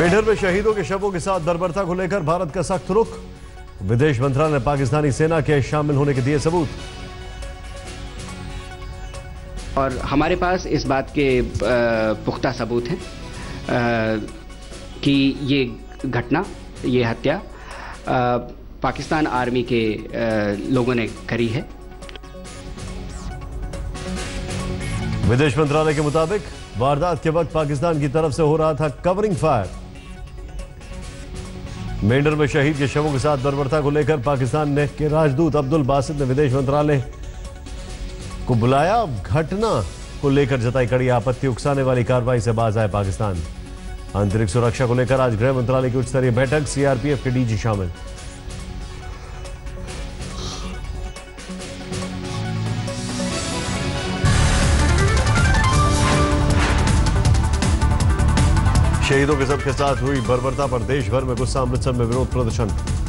मेढर में शहीदों के शवों के साथ बर्बरता को लेकर भारत का सख्त रुख। विदेश मंत्रालय ने पाकिस्तानी सेना के शामिल होने के दिए सबूत। और हमारे पास इस बात के पुख्ता सबूत हैं कि ये घटना, ये हत्या पाकिस्तान आर्मी के लोगों ने करी है। विदेश मंत्रालय के मुताबिक वारदात के वक्त पाकिस्तान की तरफ से हो रहा था कवरिंग फायर। मेंढर में शहीद के शवों के साथ बर्बरता को लेकर पाकिस्तान के राजदूत अब्दुल बासित ने विदेश मंत्रालय को बुलाया। घटना को लेकर जताई कड़ी आपत्ति। उकसाने वाली कार्रवाई से बाज आए पाकिस्तान। आंतरिक सुरक्षा को लेकर आज गृह मंत्रालय की उच्च स्तरीय बैठक। सीआरपीएफ के डीजी शामिल। शहीदों के सबके साथ हुई बर्बरता पर देश भर में गुस्सा। अमृतसर में विरोध प्रदर्शन।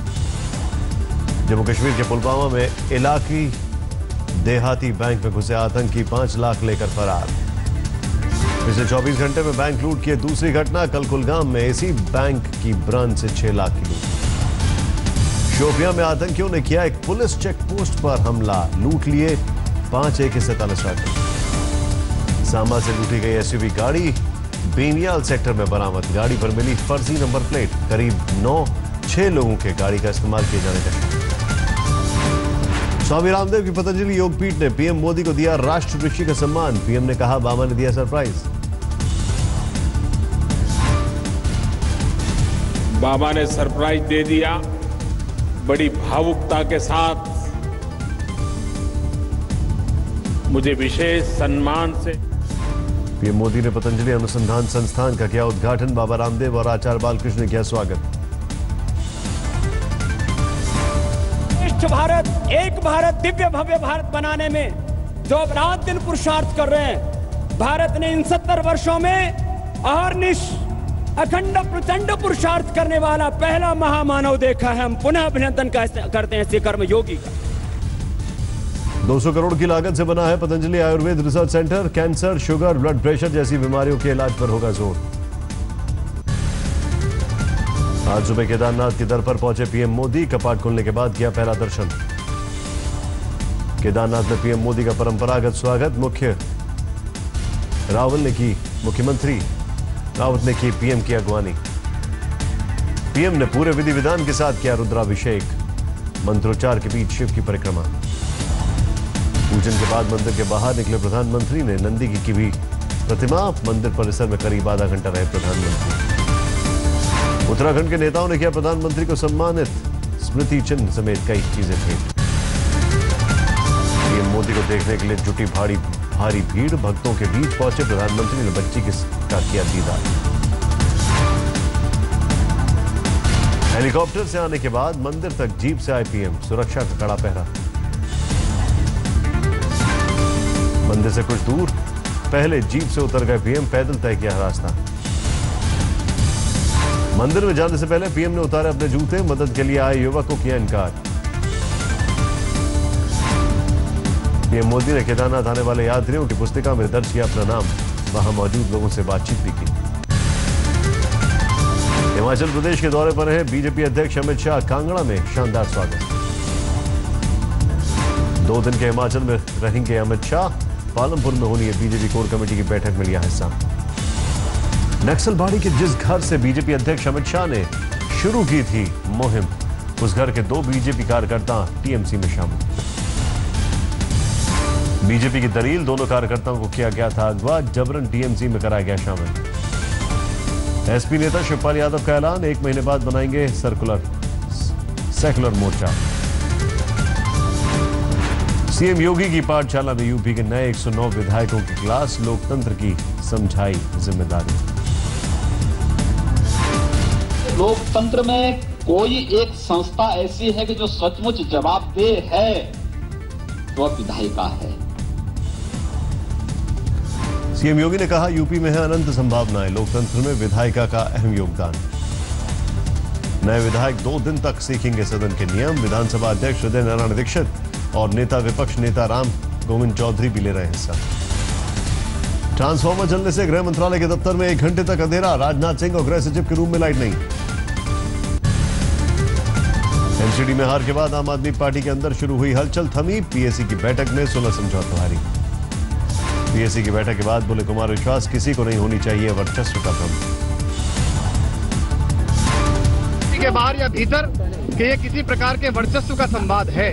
जम्मू कश्मीर के पुलवामा में इलाकी देहाती बैंक में घुसे आतंकी 5 लाख लेकर फरार। पिछले 24 घंटे में बैंक लूट की दूसरी घटना। कल कुलगाम में इसी बैंक की ब्रांच से 6 लाख की लूट। शोपियां में आतंकियों ने किया एक पुलिस चेक पोस्ट पर हमला। लूट लिए 5 AK-47 राइफल। सांबा से लूटी गई एसयूवी गाड़ी बेनियाल सेक्टर में बरामद। गाड़ी पर मिली फर्जी नंबर प्लेट। करीब 9-6 लोगों के गाड़ी का इस्तेमाल किए जाने का शक। स्वामी रामदेव की पतंजलि योगपीठ ने पीएम मोदी को दिया राष्ट्र ऋषि का सम्मान। पीएम ने कहा बाबा ने दिया सरप्राइज। बाबा ने सरप्राइज दे दिया। बड़ी भावुकता के साथ मुझे विशेष सम्मान से पीएम मोदी ने पतंजलि अनुसंधान संस्थान का किया उद्घाटन। बाबा रामदेव और आचार्य बालकृष्ण ने किया स्वागत। श्रेष्ठ भारत, एक भारत, दिव्य भव्य भारत बनाने में जो अब रात दिन पुरुषार्थ कर रहे हैं, भारत ने इन 70 वर्षों में अहर्निश अखंड प्रचंड पुरुषार्थ करने वाला पहला महामानव देखा है। हम पुनः अभिनंदन करते हैं ऐसे कर्मयोगी का। 200 करोड़ की लागत से बना है Patanjali Ayurved research centre. Cancer, sugar, blood pressure जैसी बीमारियों के इलाज पर होगा जोर। आज सुबह केदारनाथ की दर पर पहुंचे पीएम मोदी। कपाट खुलने के बाद किया पहला दर्शन। केदारनाथ में पीएम मोदी का परंपरागत स्वागत। मुख्यमंत्री रावत ने की पीएम की अगवानी। पीएम ने पूरे विधि विधान के साथ किया रुद्राभिषेक। मंत्रोच्चार के बीच शिव की परिक्रमा। पूजन के बाद मंदिर के बाहर निकले प्रधानमंत्री ने नंदी की भी प्रतिमा। मंदिर परिसर में करीब आधा घंटा रहे प्रधानमंत्री। उत्तराखंड के नेताओं ने किया प्रधानमंत्री को सम्मानित। स्मृति चिन्ह समेत कई चीजें भेंट। पीएम मोदी को देखने के लिए जुटी भारी भीड़। भक्तों के बीच पहुंचे प्रधानमंत्री ने बच्ची का किया दीदार। हेलीकॉप्टर से आने के बाद मंदिर तक जीप से आए पीएम। सुरक्षा का कड़ा पहरा। मंदिर से कुछ दूर पहले जीप से उतर गए पीएम। पैदल तय किया रास्ता। मंदिर में जाने से पहले पीएम ने उतारे अपने जूते। मदद के लिए आए युवक को किया इनकार। पीएम मोदी ने केदारनाथ आने वाले यात्रियों की पुस्तिका में दर्ज किया अपना नाम। वहां मौजूद लोगों से बातचीत भी की। हिमाचल प्रदेश के दौरे पर हैं बीजेपी अध्यक्ष अमित शाह। कांगड़ा में शानदार स्वागत। 2 दिन के हिमाचल में रहेंगे अमित शाह। पालमपुर में होनी है बीजेपी कोर कमेटी की बैठक में लिया हिस्सा। नक्सलबाड़ी के जिस घर से बीजेपी अध्यक्ष अमित शाह ने शुरू की थी मुहिम, उस घर के 2 बीजेपी कार्यकर्ता टीएमसी में शामिल। बीजेपी की दलील, दोनों कार्यकर्ताओं को किया गया था अगवा। जबरन टीएमसी में कराया गया शामिल। एसपी नेता शिवपाल यादव का ऐलान, 1 महीने बाद बनाएंगे सेकुलर मोर्चा। सीएम योगी की पाठशाला में यूपी के नए 109 विधायकों की क्लास। लोकतंत्र की समझाई जिम्मेदारी। लोकतंत्र में कोई एक संस्था ऐसी है कि जो सचमुच जवाबदेह है, वह विधायिका है। सीएम योगी ने कहा यूपी में है अनंत संभावनाएं। लोकतंत्र में विधायिका का अहम योगदान। नए विधायक 2 दिन तक सीखेंगे सदन के नियम। विधानसभा अध्यक्ष हृदय नारायण दीक्षित और नेता विपक्ष नेता राम गोविंद चौधरी भी ले रहे हिस्सा। ट्रांसफार्मर जलने से गृह मंत्रालय के दफ्तर में 1 घंटे तक अंधेरा। राजनाथ सिंह और गृह सचिव के रूम में लाइट नहीं। एमसीडी में हार के बाद आम आदमी पार्टी के अंदर शुरू हुई हलचल थमी। पीएसी की बैठक में 16 समझौता भारी। पीएसी की बैठक के बाद बोले कुमार विश्वास, किसी को नहीं होनी चाहिए वर्चस्व का भ्रम। के बाहर या भीतर कि ये किसी प्रकार के वर्चस्व का संवाद है।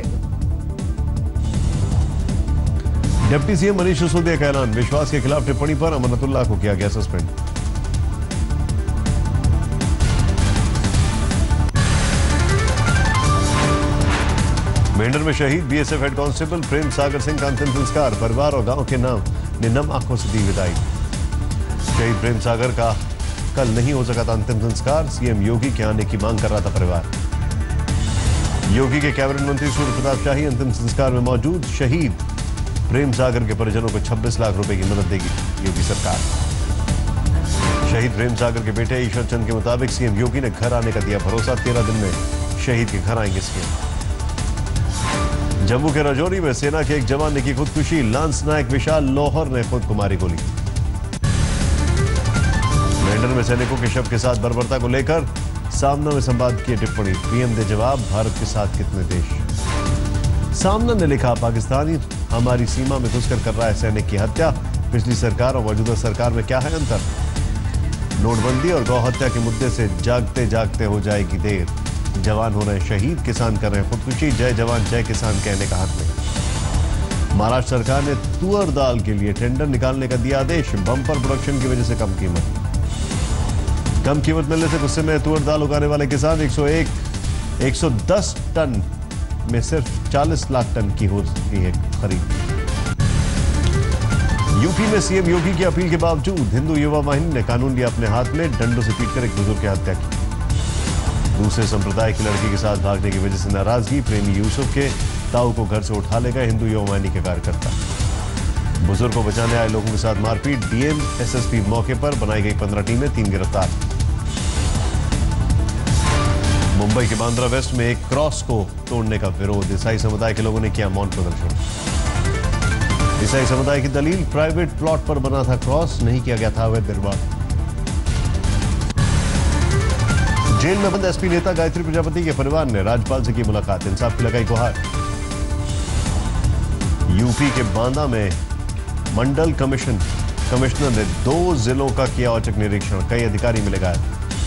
डिप्टी सीएम मनीष सिसोदिया का ऐलान, विश्वास के खिलाफ टिप्पणी पर अमनतुल्लाह को किया गया सस्पेंड। मेंढर में शहीद BSF head constable Prem Sagar Singh का अंतिम संस्कार। परिवार और गांव के नाम ने नम आंखों से दी विदाई। शहीद प्रेम सागर का कल नहीं हो सका था अंतिम संस्कार। सीएम योगी के आने की मांग कर रहा था परिवार। योगी के कैबिनेट मंत्री सूर्य प्रताप शाही अंतिम संस्कार में मौजूद। शहीद प्रेम सागर के परिजनों को 26 लाख रुपए की मदद देगी योगी सरकार। शहीद प्रेम सागर के बेटे ईश्वर चंद के मुताबिक सीएम योगी ने घर आने का दिया भरोसा। 13 दिन में शहीद के घर आएंगे सीएम। जम्मू के राजौरी में सेना के एक जवान ने की खुदकुशी। लांस नायक विशाल लोहर ने खुद को मारी गोली। मेंढर में सैनिकों के शव के साथ बर्बरता को लेकर सामना में संपादकीय टिप्पणी। पीएम दे जवाब, भारत के साथ कितने देश। सामना ने लिखा, पाकिस्तानी हमारी सीमा में घुसकर कर रहा है सैनिक की हत्या। पिछली सरकार और मौजूदा सरकार में क्या है अंतर। नोटबंदी और गौ हत्या के मुद्दे से जागते जागते हो जाएगी देर। जवान हो रहे शहीद, किसान कर रहे हैं खुदकुशी। जय जवान जय किसान कहने का हक नहीं। महाराष्ट्र सरकार ने तुअर दाल के लिए टेंडर निकालने का दिया आदेश। बम्पर प्रोडक्शन की वजह से कम कीमत मिलने से गुस्से में तुअर दाल उगाने वाले किसान 110 टन में सिर्फ 40 लाख टन की हो रही है खरीद। यूपी में सीएम योगी की अपील के बावजूद हिंदू युवा वाहिनी ने कानून लिया अपने हाथ में। डंडों से पीटकर एक बुजुर्ग की हत्या की। दूसरे संप्रदाय की लड़की के साथ भागने की वजह से नाराजगी। प्रेमी यूसुफ के ताऊ को घर से उठा ले गए हिंदू युवा वाहिनी के कार्यकर्ता। बुजुर्ग को बचाने आए लोगों के साथ मारपीट। डीएम एसएसपी मौके पर। बनाई गई 15 टीमें, 3 गिरफ्तार। मुंबई के बांद्रा वेस्ट में एक क्रॉस को तोड़ने का विरोध। ईसाई समुदाय के लोगों ने किया मौन प्रदर्शन। ईसाई समुदाय की दलील, प्राइवेट प्लॉट पर बना था क्रॉस, नहीं किया गया था अवैध निर्माण। जेल में बंद एसपी नेता गायत्री प्रजापति के परिवार ने राज्यपाल से की मुलाकात। इंसाफ की लगाई गुहार। यूपी के बांदा में मंडल कमिश्नर ने 2 जिलों का किया औचक निरीक्षण। कई अधिकारी मिले गायब।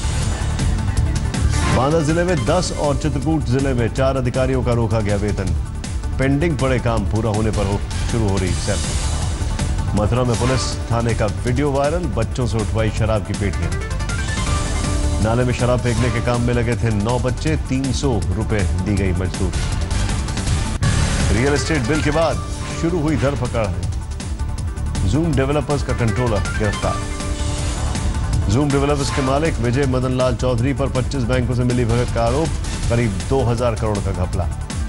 बांदा जिले में 10 और चित्रकूट जिले में 4 अधिकारियों का रोका गया वेतन। पेंडिंग पड़े काम पूरा होने पर शुरू हो रही सैलरी। मथुरा में पुलिस थाने का वीडियो वायरल। बच्चों से उठवाई शराब की पेटियां। नाले में शराब फेंकने के काम में लगे थे 9 बच्चे। 300 रुपए दी गई मजदूर। रियल एस्टेट बिल के बाद शुरू हुई धरपकड़। जूम डेवलपर्स का कंट्रोलर गिरफ्तार। जूम डेवलपर्स के मालिक विजय मदन लाल चौधरी पर 25 बैंकों से मिली भगत का आरोप। करीब 2000 करोड़ का घपला।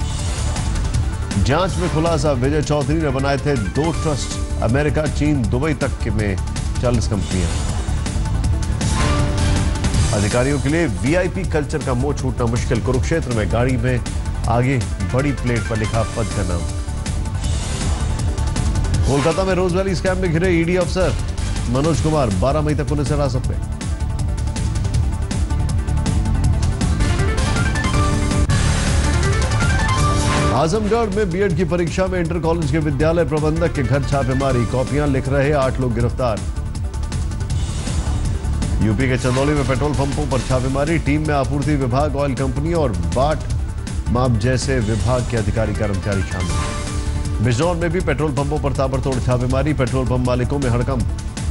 जांच में खुलासा, विजय चौधरी ने बनाए थे 2 ट्रस्ट। अमेरिका, चीन, दुबई तक में 40 कंपनियां। अधिकारियों के लिए वीआईपी कल्चर का मोह छूटना मुश्किल। कुरुक्षेत्र में गाड़ी में आगे बड़ी प्लेट पर लिखा पद का नाम। कोलकाता में रोज वैली स्कैम में घिरे ईडी अफसर मनोज कुमार 12 मई तक पुलिस हिरासत में। आजमगढ़ में बीएड की परीक्षा में इंटर कॉलेज के विद्यालय प्रबंधक के घर छापेमारी। कॉपियां लिख रहे 8 लोग गिरफ्तार। यूपी के चंदौली में पेट्रोल पंपों पर छापेमारी। टीम में आपूर्ति विभाग, ऑयल कंपनी और बाट माप जैसे विभाग के अधिकारी कर्मचारी शामिल। बिजनौर में भी पेट्रोल पंपों पर ताबड़तोड़ छापेमारी। पेट्रोल पंप मालिकों में हड़कंप।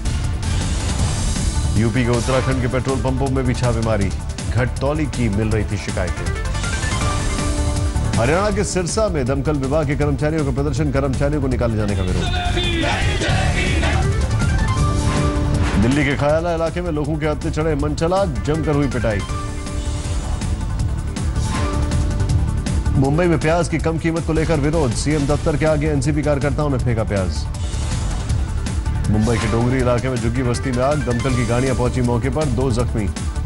यूपी के उत्तराखंड के पेट्रोल पंपों में भी छापेमारी। घटतौली की मिल रही थी शिकायतें। हरियाणा के सिरसा में दमकल विभाग के कर्मचारियों का प्रदर्शन। कर्मचारियों को निकाले जाने का विरोध। दिल्ली के खयाला इलाके में लोगों के हत्थे चढ़े मनचला। जमकर हुई पिटाई। मुंबई में प्याज की कम कीमत को लेकर विरोध। सीएम दफ्तर के आगे एनसीपी कार्यकर्ताओं ने फेंका प्याज। मुंबई के डोंगरी इलाके में झुग्गी बस्ती में आग। दमकल की गाड़ियां पहुंची मौके पर। 2 जख्मी।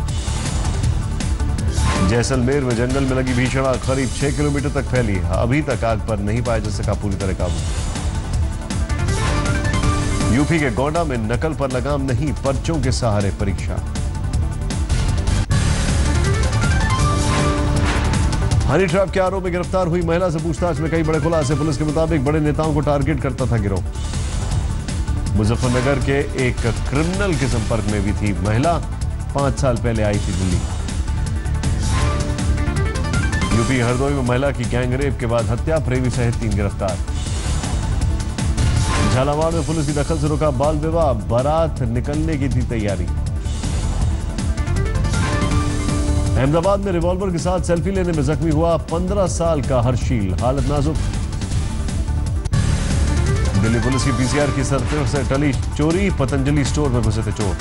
जैसलमेर में जंगल में लगी भीषण आग करीब 6 किलोमीटर तक फैली। अभी तक आग पर नहीं पाया जा सका पूरी तरह काबू। यूपी के गोंडा में नकल पर लगाम नहीं, पर्चों के सहारे परीक्षा। हनी ट्रैप के आरोप में गिरफ्तार हुई महिला से पूछताछ में कई बड़े खुलासे। पुलिस के मुताबिक बड़े नेताओं को टारगेट करता था गिरोह। मुजफ्फरनगर के एक क्रिमिनल के संपर्क में भी थी महिला, 5 साल पहले आई थी दिल्ली। यूपी हरदोई में महिला की गैंगरेप के बाद हत्या, प्रेमी सहित 3 गिरफ्तार। झालावाड़ में पुलिस की दखल से रुका बाल विवाह, बारात निकलने की थी तैयारी। अहमदाबाद में रिवॉल्वर के साथ सेल्फी लेने में जख्मी हुआ 15 साल का हर्षील, हालत नाजुक। दिल्ली पुलिस की पीसीआर की सर्फियों से टली चोरी, पतंजलि स्टोर में घुसे थे चोर।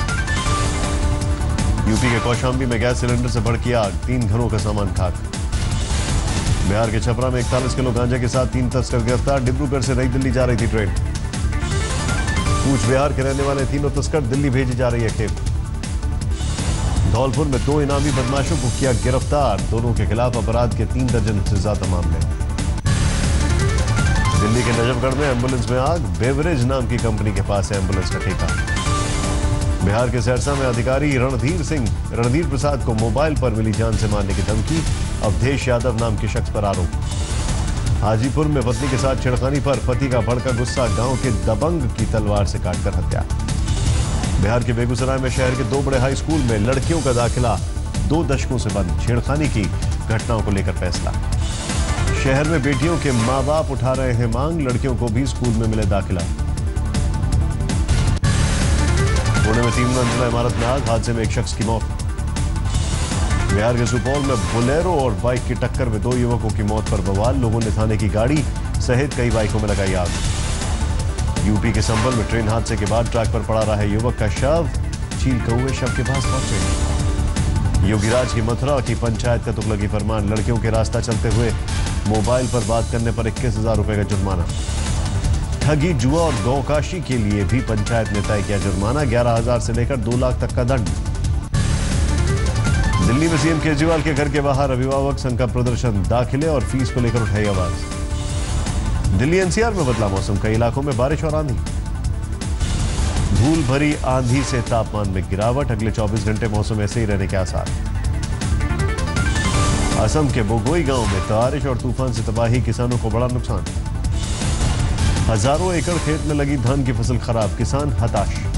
यूपी के कौशाम्बी में गैस सिलेंडर से भड़की आग, 3 घरों का सामान खाक। बिहार के छपरा में 41 किलो गांजे के साथ 3 तस्कर गिरफ्तार, डिब्रूगढ़ से नई दिल्ली जा रही थी ट्रेन। कूच बिहार के रहने वाले 3 तस्कर दिल्ली भेजी जा रही है खेप। धौलपुर में 2 इनामी बदमाशों को किया गिरफ्तार, दोनों के खिलाफ अपराध के 3 दर्जन से ज्यादा मामले। दिल्ली के नजफगढ़ में एम्बुलेंस में आग, बेवरेज नाम की कंपनी के पास है एम्बुलेंस का ठेका। बिहार के सहरसा में अधिकारी रणधीर प्रसाद को मोबाइल पर मिली जान से मारने की धमकी, अवधेश यादव नाम के शख्स पर आरोप। हाजीपुर में पत्नी के साथ छेड़खानी पर पति का भड़का गुस्सा, गांव के दबंग की तलवार से काटकर हत्या। बिहार के बेगूसराय में शहर के 2 बड़े हाई स्कूल में लड़कियों का दाखिला 2 दशकों से बंद, छेड़खानी की घटनाओं को लेकर फैसला। शहर में बेटियों के मां बाप उठा रहे हैं मांग, लड़कियों को भी स्कूल में मिले दाखिला। पुणे में 3 मंजिला इमारत में आग, हादसे में एक शख्स की मौत। बिहार के सुपौल में बोलेरो और बाइक की टक्कर में 2 युवकों की मौत पर बवाल, लोगों ने थाने की गाड़ी सहित कई बाइकों में लगाई आग। यूपी के संभल में ट्रेन हादसे के बाद ट्रैक पर पड़ा रहा युवक का शव, चील कौवे शव के पास पहुंचे। योगीराज की मथुरा की पंचायत का तुगलकी फरमान, लड़कियों के रास्ता चलते हुए मोबाइल पर बात करने पर 21,000 रुपए का जुर्माना। ठगी, जुआ और गौकाशी के लिए भी पंचायत ने तय किया जुर्माना, 11,000 से लेकर 2 लाख तक का दंड। दिल्ली में सीएम केजरीवाल के घर के बाहर अभिभावक संघ का प्रदर्शन, दाखिले और फीस को लेकर उठाई आवाज। दिल्ली एनसीआर में बदला मौसम, कई इलाकों में बारिश और आंधी। धूल भरी आंधी से तापमान में गिरावट, अगले 24 घंटे मौसम ऐसे ही रहने के आसार। असम के बोगोई गांव में बारिश और तूफान से तबाही, किसानों को बड़ा नुकसान। हजारों एकड़ खेत में लगी धान की फसल खराब, किसान हताश।